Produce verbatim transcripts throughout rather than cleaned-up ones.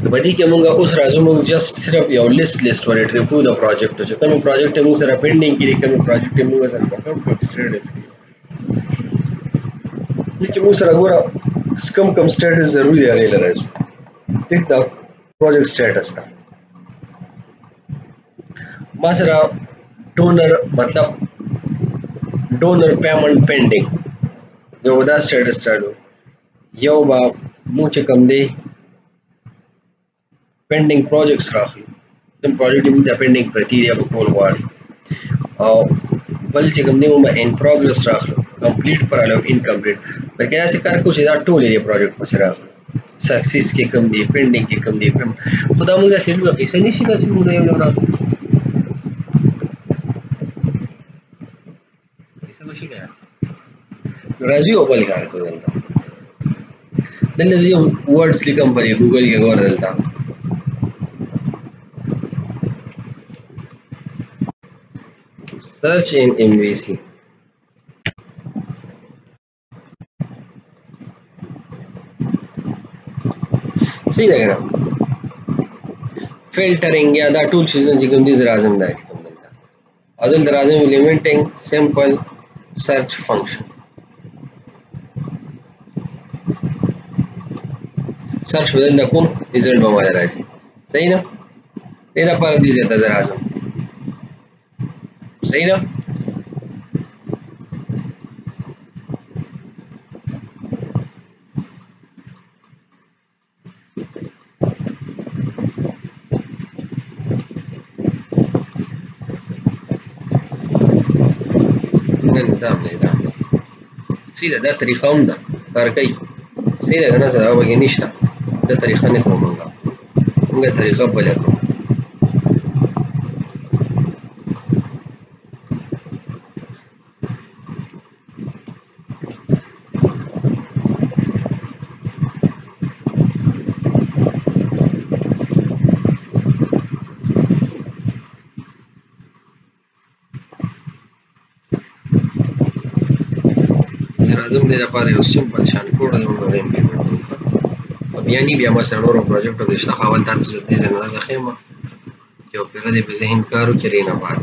بدی کې موږ اوس راځو موږ جست صرف یو لیست لیست ولې ټریپو د پروجیکټ چې کوم پروجیکټ موږ سره پینډینګ کړي کوم پروجیکټ موږ سره کوم سټیټس چې موږ سره ګوره کوم کوم سټیټس ضروري دی هغه راځو ټیک دا پروجیکټ سټیټس دا ما سره ډونر مطلب ډونر پیمنٹ پینډینګ یو دا سټیټس راځو یو با مو چې کوم دی pending projects راخلو کوم پروجیکټ موږ د pending پرتی دی په کول غواړي او بل چې کوم دی موږ ان پروګرس راخلو کمپلیټ پر الو انکمپلیټ بلکې دا څه کار کوو چې دا ټول دی پروجیکټ په سره راخلو سکسس کې کوم دی pending کې کوم دی خدا موږ سره لږه پیسې نشي دا چې موږ یو یو راځو پیسې نشي ګیا راځي او بل کار کوي دلته یو ورډز لیکم پر ګوګل کې ګور دلته search in M V C صحیح ده کنه فلټرینګ یا دا ټول چیزونه چې کوم دي راځم دا کوم دلته او دلته راځم implementing simple search function search بدل دا کوم ریزلټ به مال راځي صحیح ده دې دا پر دې زته راځم صحیح ده نظام نه دا صحیح ده دا طریقه هم ده کار کوي صحیح ده کنه سره وګی نشته دا طریقه نه کوم موږ موږ طریقه بل کوو راځم دې لپاره یو سمپل شان کوډ دی موږ امپلیمنټ کوو بیا نی بیا ما سره نور پروجیکټ د اشتغال تاسو دې زنه ځخېما یو پیره دې په ذهن کارو کې رینه بات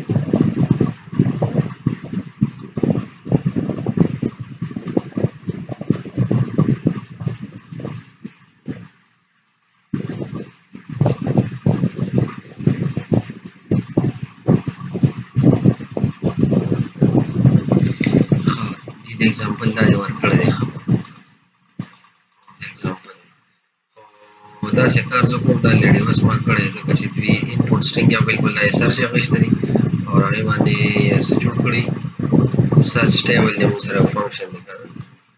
example دا ور کړی دی example او دا څه کار زه کوم دا لړې وس ما کړی ځکه چې دوی input string یا بالکل لا سرچ غوښتل دي او هغه باندې څه جوړ کړی search table دې موږ سره فنکشن دی کړی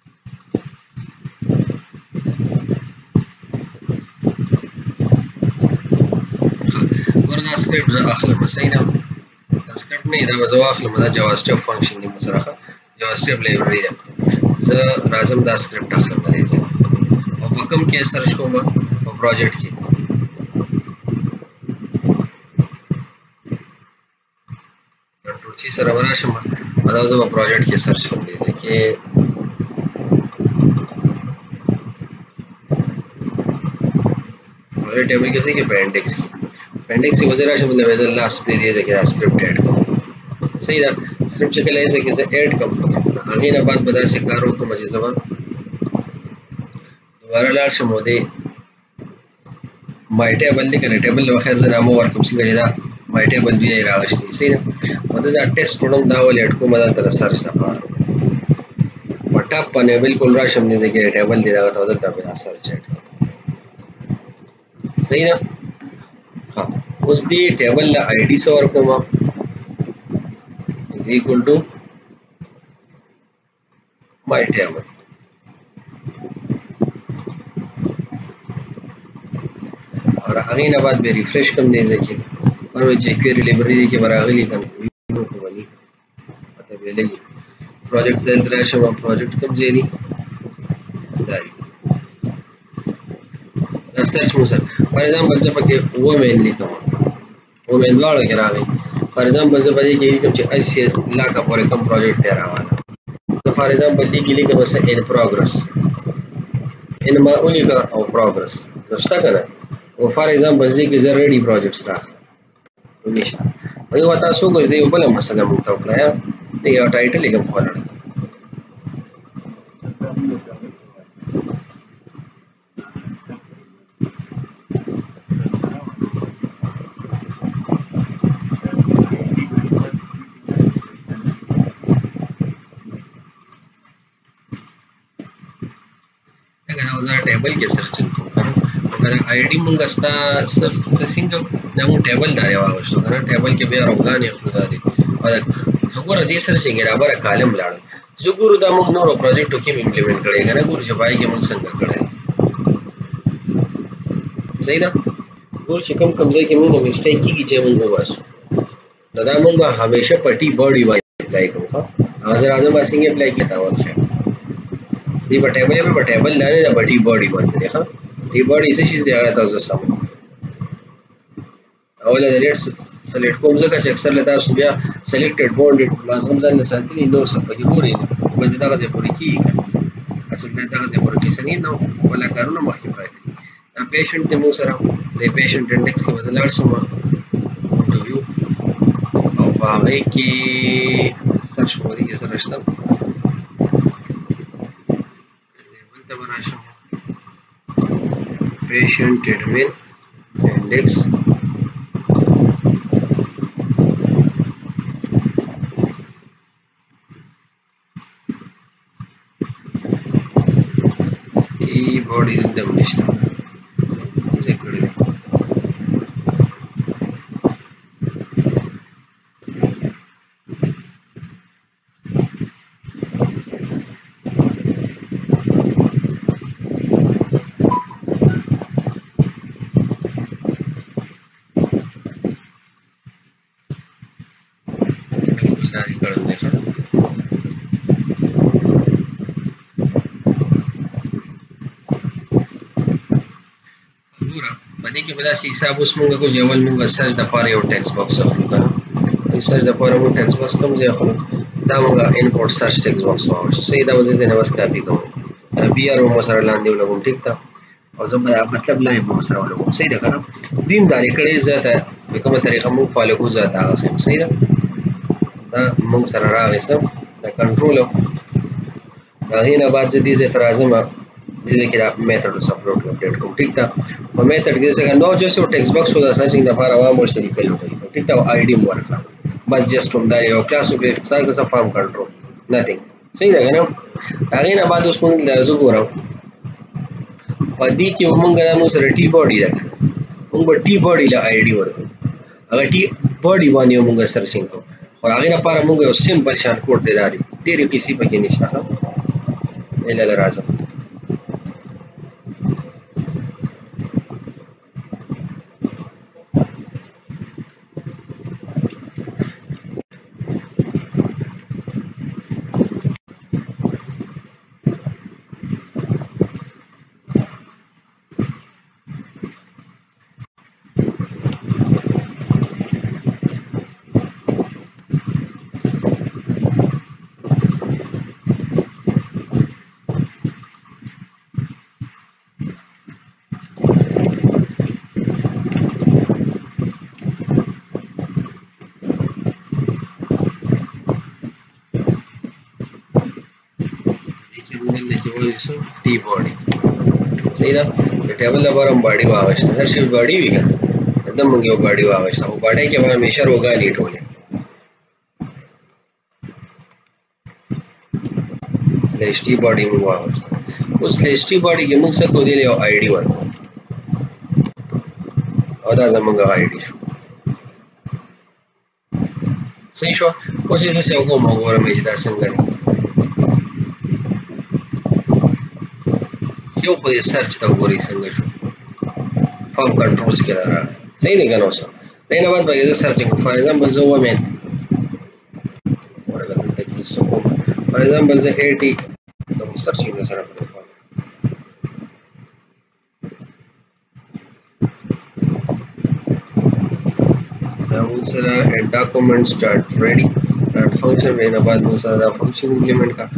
ورته سکرپټ زه اخلم صحیح نه دا سکرپټ نه دا زه اخلم دا javascript فنکشن دی موږ سره JavaScript library ده زه راځم دا سکرپټ اخلم دې او په کوم کې سرچ کوم په پروجیکټ کې کنټرول سی سره ورشم دا زه په پروجیکټ کې سرچ کوم دې کې پروجیکټ ټیبل کې څه کې appendix appendix کې وزرا شم د ویل لاست دې دې کې سکرپټ اډ کوم صحیح ده سکرپټ کې لایسه کې زه اډ کوم هغه نه بعد بدا سے کار وکړم چې زما دوباره لاړ شم ودی مای ټیبل دې کنه ټیبل نو خیر زه نامو ورکوم څنګه دا مای ټیبل بیا راوښتي صحیح ده مده دا ټیکسټ وړم دا ول اډ کوم دا تر سرچ دا پاره وټاپ باندې بالکل راشم دې کې ټیبل دې دا ته دا په سرچ اډ صحیح ده ها اوس دې ټیبل لا آی ډی سو ورکوم is equal to my table और هغه نه بعد به ریفریش کوم دی ځکه ورو چې کویری لایبرری کې براغلی کنه نو کولی پته ویلې پروجیکټ ته انټرنیشن او پروجیکټ کوم ځای دی دای دا سرچ مو سره فار ایگزامپل چې پکې و مین لیکم و مین واړو کې راغی فار ایگزامپل زه باندې کې کوم چې اسی لاکه پورې کوم پروجیکټ ته راوړم زه فار ایگزامپل دې کې لیکم چې ان پروګرس ان ما اولیکا او پروګرس نشته کنه او فار ایگزامپل دې کې زه ریډي پروجیکټس راخلم نشته وایي و تاسو وګورئ د یو بله مسله موږ ته وکړه یا د یو ټایټل یې کوم خپله टेबल के सर्चिंग को अगर आईडी मंगा स्ता सर्चिंग ना मु टेबल दारे वावस्तो ना टेबल के बिया रोगाने खुदा दे और जुगुर दे सर्चिंग रा बार कॉलम लाड़ जुगुर दा मु नोरो प्रोजेक्ट के इंप्लीमेंट करेगा ना गुरु जबाई के मन संग करे सही ना गुरु चिकम कमजे के मुंह मिस्टेक की की जे मुंह बस दादा मुंगा हमेशा पटी बॉडी वाई अप्लाई करो हां हाजिर आजम वासिंग अप्लाई किया था वाला دی په ټیبل په ټیبل لاندې د بډي باډي باندې ښه دی باډي څه شي دی هغه تاسو سم اوله د ریټ سلیکټ کوم ځکه چې اکثر لته تاسو بیا سلیکټډ بونډډ لازم ځان له ساتلی نو څه په ګوري بس دا غزه پوری کیږي اصل دا غزه پوری کې سنې نو ولا کارونه مخکې راځي دا پیشنټ ته مو سره د پیشنټ انډیکس کې بدلار شوم انټرویو او هغه کې سرچ کوي کې سره شته patient admin index keyboard idinte nishta check kare کې بلا سي حساب اوس مونږ کو جوال مونږ سرچ د پاره یو ټیکست باکس اخلو کنه سرچ د پاره مونږ ټیکست باکس کوم ځای اخلو دا مونږ انپورټ سرچ ټیکست باکس واوښو صحیح دا وځي نه واس کاپی کوم بي ار مو سره لاندې ولګوم ټیک تا او زه مطلب لایم مو سره ولګوم صحیح ده کنه دیم داري کړي ذاته کومه طریقه مونږ فالو کو ذاته هغه صحیح ده دا مونږ سره راغی سم دا کنټرول دا هینا بعد دې زه ترازم دې کې دا میتھډ اوس اپلوډ اپډیټ کوم ټیک تا په میتھډ کې څنګه نو جسو ټیکست باکس ودا سرچینګ د لپاره عوام ورسره لیکل ټیک تا آی ډی مو ورکړه بس جست هم دا یو کلاس کې څنګه څه فارم کنټرول نثینګ صحیح ده کنه هغه نه بعد اوس موږ لازم ګورو په دې کې موږ نو سره ټی باډي ده موږ ټی باډي له آی ډی ورکړو هغه ټی باډي باندې موږ سرچینګ کوو خو هغه لپاره موږ یو سمپل شان کوډ دی داري ډېر کیسې پکې نشته ها اله راځه टी बॉडी सही ना टेबल लबर हम बॉडी वावश्ता सर सिर्फ बॉडी भी का एकदम मंगे बॉडी वावश्ता वो बॉडी के बाद हमेशा रोगा नीट होने लेस्टी बॉडी में वावश्ता उस लेस्टी बॉडी के मुझसे को दे ले आईडी वर और दा जमंगा आईडी सही शो कोशिश से को मोगोर में जिदा संगल क्यों कोई सर्च तब गोरी संग शो फॉर्म कंट्रोल्स के रहा सही नहीं करना उसका नहीं ना बात भाई ये सर्चिंग फॉर एग्जांपल जो हुआ मैं और अगर तक इसको फॉर एग्जांपल से एटी तो सर्चिंग में sir now sir document start ready start function में ना बात बहुत सारा फंक्शन इंप्लीमेंट का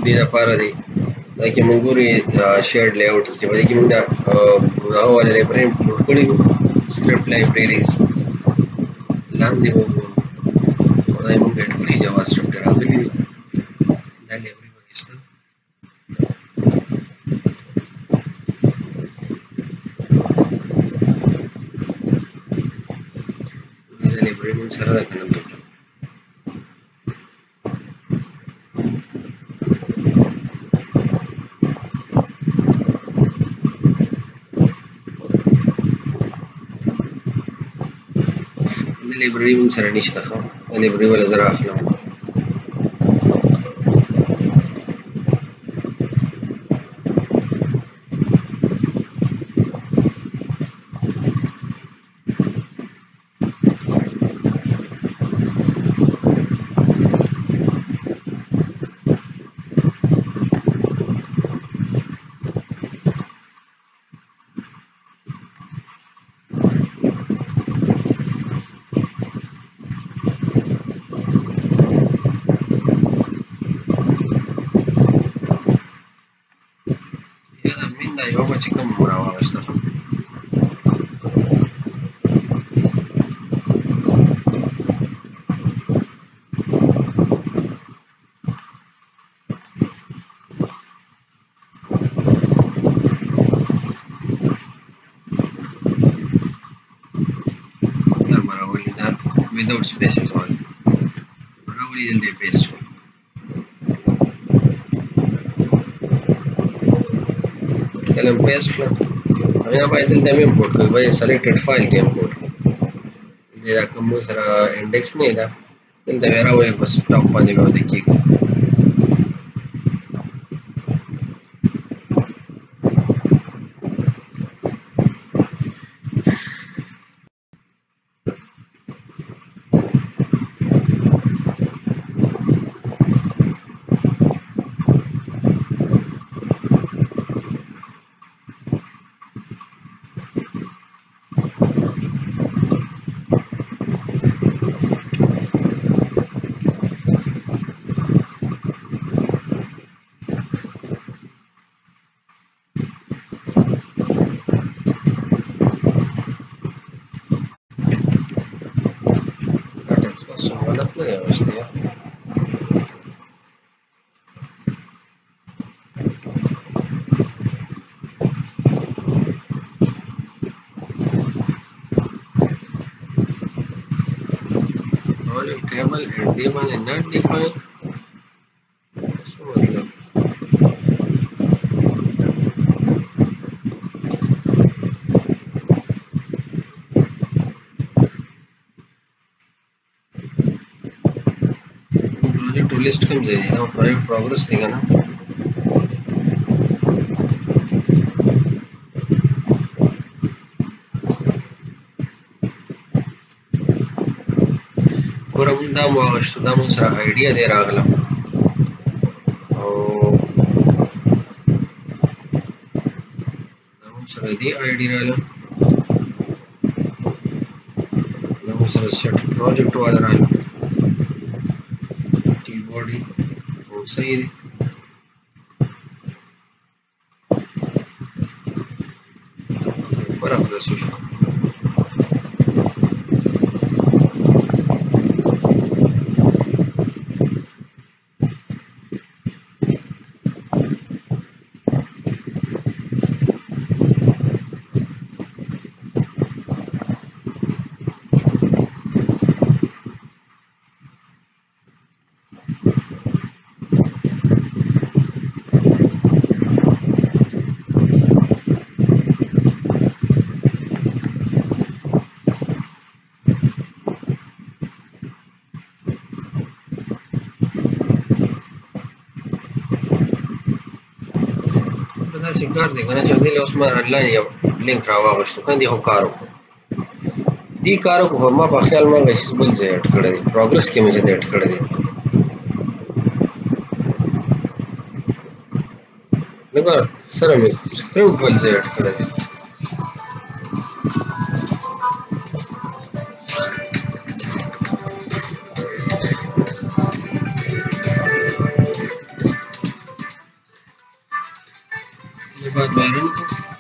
دې لپاره دی دا کې موږ ګوري شیرډ لې آوټ کې باندې کې موږ دا هغه والا لایبرری انکلوډ کړی وو سکرپټ لایبرریز لاندې وو دا موږ اډ کړی جاوا سکرپټ راغلی وي دا لایبرری وګښته دا لایبرری موږ سره دا کنه لایبرری موږ سره نشته خو لایبرری ولا زه راخلم یو بچی کوم راوغشته دا راولي دا without spaces وایي راولي دلته پیسټ کلم پیسټ کړم بیا باید دلته مې امپورټ کړم باید سلیکټډ فایل کې امپورټ کړم دا کوم سره انډیکس نه ده دلته بیا راوړم بس ټاپ باندې مې وته کېږي table and table is not defined so मतलब प्रोजेक्ट टू लिस्ट कम जाएगी ना प्रोजेक्ट प्रोग्रेस देगा ना और हम दाम वागश्त दाम उनसे आइडिया दे रहा अगला और दाम उनसे दी आइडिया रहा दाम उनसे सेट प्रोजेक्ट वाला रहा टी बॉडी और सही है पर अपना सोचो सिक्कार देखा ना चाहते हैं उसमें अल्लाह ने लिंक रावा बच्चों का दिखो कारों दी कारों को हम आप ख्याल में वैसे बोल से ऐड कर दे प्रोग्रेस के मुझे ऐड कर दे लेकिन सर हमें स्क्रिप्ट बोल से ऐड कर दे के बाद मैं रन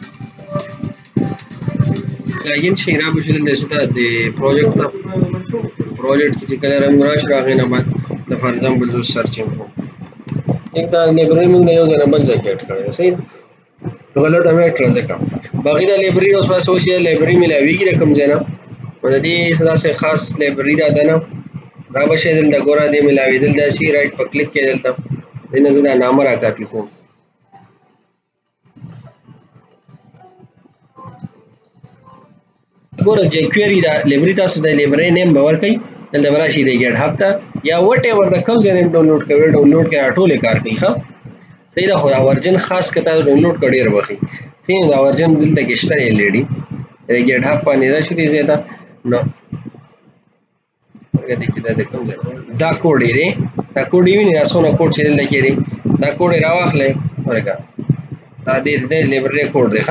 login شي را به شل د ستا د پروجیکټ ته پروجیکټ کې کله رنگ راش راغی نه بعد د فار ایگزامپل جو سرچینګ کو एक دا لیبرری موږ یو ځای نه بل ځای کې اډ کړی صحیح غلط هم اډ کړی ځکه باقي دا لیبرری اوس واسه وشي لیبرری ملاویږي د کوم ځای نه د دې صدا سه خاص لیبرری دا ده نه را بشه دلته ګوره دې ملاویدل دا سی رائټ په کلیک کې دلته دنه زه دا نامه را کاپی کوم ګوره جی کوئری دا لیبرری تاسو د لیبرری نیم باور کوي دلته ورشي د ګیټ هب ته یا وټ ایور د کوم ځای نه ډاونلوډ کوي ډاونلوډ کې ټول کار کوي ښه صحیح دا خو دا ورجن خاص کته ډاونلوډ کړي ورخي صحیح دا ورجن دلته کې شته الریډي د ګیټ هب باندې راشي دې زیاته نو دا کې دا کوم ځای دا کوډ دی دا کوډ یې نه سونه کوډ چې دلته کې دی دا کوډ راوخلې ورګه دا دې د لیبرری کوډ دی ښه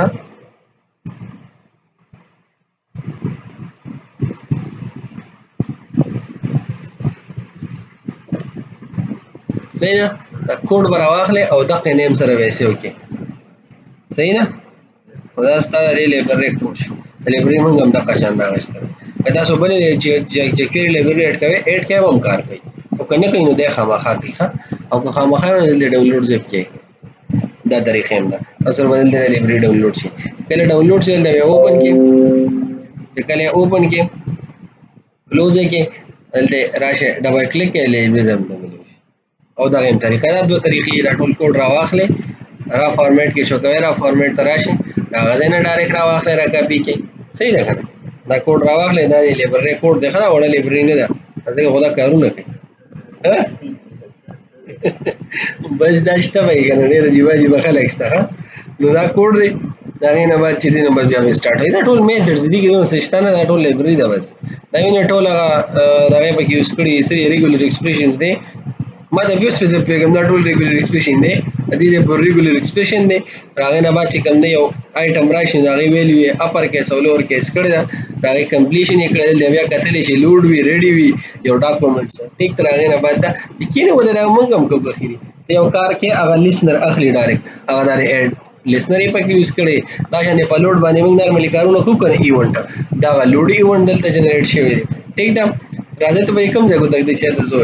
صحیح ده دا کوډ به راواخلې او دغه نیم سره ویسې وکړي صحیح ده خو دا ستا د لیبرری کوډ شو د لیبرری موږ هم دغه شان راغېستل که تاسو بلې جی کوئري لیبرری اډ کوئ اډ کې هم کار کوي او که نه کوي نو دی خامخا کوي ښه او که خامخا نو دلته ډاونلوډ زیپ کې دا طریقې هم ده او سره به دلته لیبرری ډاونلوډ شي کله ډاونلوډ شي دلته بیا اوپن کړي چې کله یې اوپن کړي کلوز یې کړي دلته راشه ډبل کلیک کړئ لیبرری ځم او دا غیم طریقه دا دوه طریقې دا ټول کوډ را واخلې را فارمیټ کې شو کوي را فارمیټ ته راشي دا غځې نه ډایرکټ را واخلې را کاپي کې صحیح ده کنه دا کوډ را واخلې دا لیبرری کوډ دی خلا وړه لیبرری نه ده ځکه خدا کارونه کوي بس دا شته وای کنه ډېر جیوا جیوا خلک شته نو دا کوډ دی دا نه بعد چې دې نه بس بیا سٹارټ وي دا ټول میتھډز دي کې نو سشتانه دا ټول لیبرری ده بس دا یو ټول هغه دا په کې یوز کړی سری ریګولر ایکسپریشنز دي ما د بیوس فیزر پیغام دا ټول ریګولر ایکسپریشن دی دې چې پر ریګولر ایکسپریشن دی راغی نه بعد چې کوم دی یو آیټم راشي دا غي ویلیو اپر کیس او لوور کیس کړی دا راغی کمپلیشن یې کړل دی بیا کتلې چې لوډ وی ریډي وی یو ډاکومېنټس ټیک راغی نه بعد دا کینه ودا موږ هم کوو اخیری یو کار کې هغه لیسنر اخلي ډایرکټ هغه دا اډ لیسنر یې پکې یوز کړي دا چې په لوډ باندې موږ نارملی کارونه کوو کنه ایونت دا لوډ ایونت دلته جنریټ شوی دی ټیک دا راځي ته به کوم ځای کو تک دې چې تاسو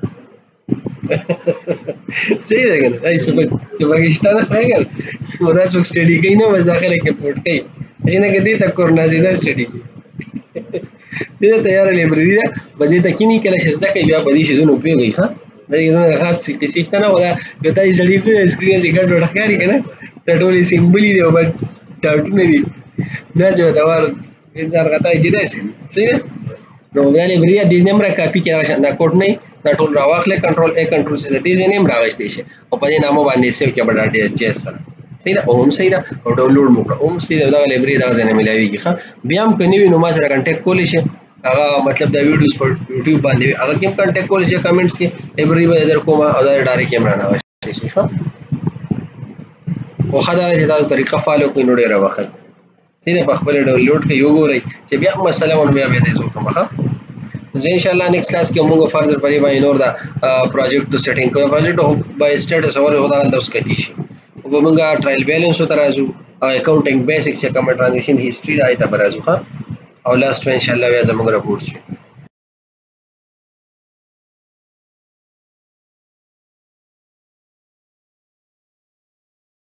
صحیح ده کنه دای څه چې پاکستان راغل خدا څوک سټډي کوي نو مزاخله کې پورت کوي چې نه کدي تا کورنا سیدا سټډي سیدا تیار لیبرری ده بځې ته کینی کله شزدا کوي بیا بدی شزونو پیږي ها دا یو خاص کیسه شته نه ودا یو تای سړي په سکرین کې ګډ وډ ښکاری کنه دا ټول سیمبل دی او بل ټاټونه دي نه جو دا ور انسان غته جدا سي صحیح نو بیا لیبرری د نمبر کاپی کې راشه دا کوډ نه دا ټول راواخلې کنټرول ا کنټرول سي د دې نیم راوښتې شي او په دې نامو باندې سیو کې بڑا ډي ایچ اس سره صحیح ده اوم صحیح ده او ډاونلوډ مو کړه اوم صحیح ده دا لیبرری دا ځنه ملاويږي ښه بیا هم کني نو ما سره کنټیکټ کولی شي هغه مطلب دا ویډیوز په یوټیوب باندې هغه کوم کنټیکټ کولی شي کمنټس کې لیبرری به در کوم او دا ډایرکټ کیمرا نه واشي شي ښه او خدای دې دا طریقه فالو کوي نو ډیر وخت سیده په خپل ډاونلوډ کې یو ګورئ چې بیا مسله ونه بیا به دې زو کوم ښه زه ان شاء الله نیکسٹ کلاس کې موږ فردر پرې باندې نور دا پروجیکټ ټو سیټینګ کوو پروجیکټ بای سټیټس اور هدا د اوس کتی شي او موږ ټرایل بیلنس ترازو اکاونټینګ بیسکس یا کمن ټرانزیشن هیستوري دا ایت برازو ها او لاست ان شاء الله بیا زموږ رپورټ شي